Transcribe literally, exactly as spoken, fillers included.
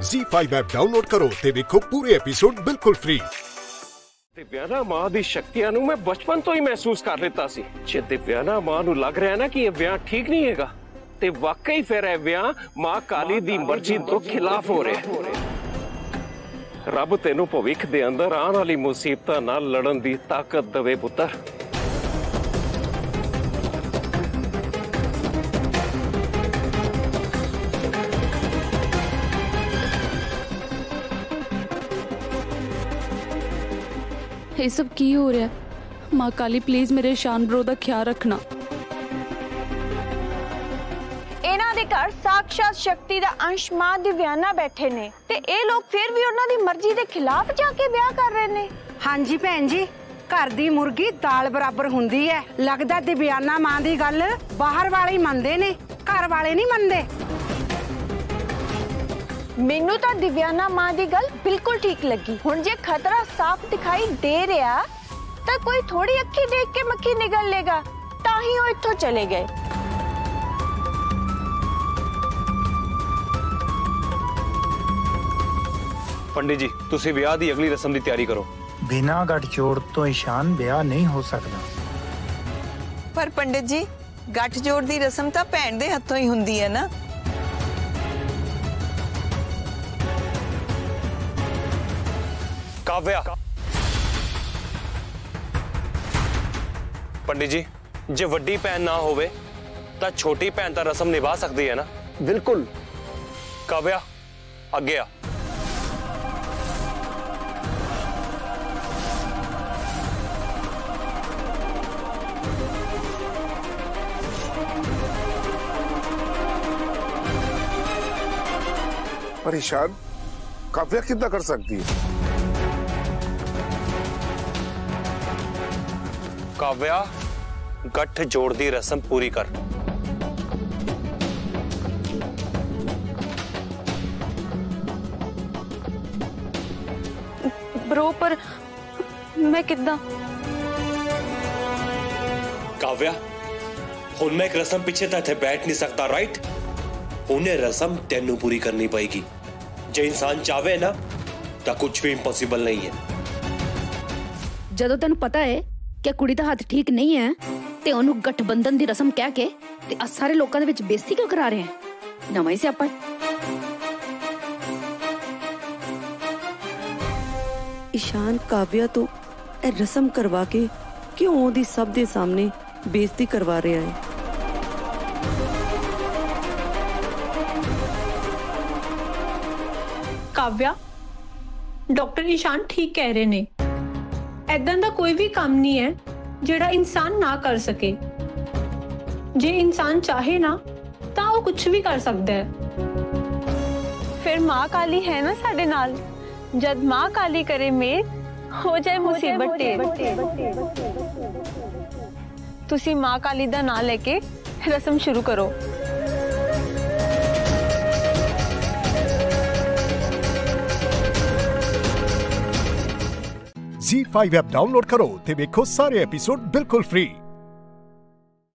ज़ी five app download करो ते देखो पूरे एपिसोड बिल्कुल फ्री। दिव्याना मां दी शक्तियां नूं मैं बचपन तो ही महसूस कर लेता सी। जे दिव्याना मां नूं लग रहा है ना कि ये विआह ठीक नहीं हैगा ते वाकई फिर यह विआह मां काली दी मर्जी तो खिलाफ हो रहा है। रब तेनू भविख दे अंदर आने वाली मुसीबतां नाल लड़न दी ताकत दवे पुत्तर। ये सब की हो रहा है? माँ काली प्लीज मेरे ईशान ब्रो दा ख्याल रखना। इन्हां दे घर साक्षात शक्ति दा अंश मां दिव्याना बैठे ने ते ए लोग फिर भी उन्हां दी मर्जी दे खिलाफ जाके ब्याह कर रहे ने। हाँ जी भैन जी, घर दी मुर्गी दाल बराबर हुंदी है। लगदा दिव्याना मां दी गल बाहर वाले ही मनदे ने, घर वाले नहीं मनदे। मैनू तो दिव्याना मां दी गल बिल्कुल ठीक लगी। हुण जे खतरा साफ दिखाई दे रहा तो कोई थोड़ी अखी देख के मक्खी निगल लेगा, ताही वो इत्थों चले गए। पंडित जी, तुसी विआह दी अगली रस्म दी तैयारी करो। बिना गठजोड़ तो ईशान विआह नहीं हो सकता। पर पंडित जी, गठजोड़ दी रस्म तो भैन दे हथों ही हुंदी है ना। काव्या, पंडित जी, जे वड्डी भैन ना होवे ता छोटी भैन ता रस्म निभा सकती है ना? बिल्कुल। काव्या, आगे आ। पर ईशान, काव्या कितना कर सकती है? काव्या, गठ जोड़ दी रस्म पूरी कर। ब्रो पर मैं किद्दां? काव्या, हुण मैं एक रस्म पीछे तो इत्थे बैठ नहीं सकता, राइट? उन्हें रस्म तेनू पूरी करनी पड़ेगी। जे इंसान चाहे ना तो कुछ भी इम्पॉसिबल नहीं है। जदों तेनू पता है कि कुड़ी दा हाथ ठीक नहीं है ते ओनू गठबंधन दी रस्म कह के ते आ सारे लोकां दे विच बेइज्जती क्यों करा रहे हैं? नवां ही सियापा। ईशान काव्या तो ए रस्म करवा के क्यों ओदी सब दे सामने बेइज्जती करवा रहा है? काव्या, डॉक्टर ईशान ठीक कह रहे ने। ऐदां दा कोई भी काम नहीं है जेड़ा इंसान ना कर सके। जे इंसान चाहे ना ता वो कुछ भी कर सकता है। फिर मां काली है ना साडे नाल। जद मां काली करे मेर हो जाए मुसीबत टेर। तुसी मां काली दा नाम लेके रस्म शुरू करो। ज़ी फाइव ऐप डाउनलोड करो ते देखो सारे एपिसोड बिल्कुल फ्री।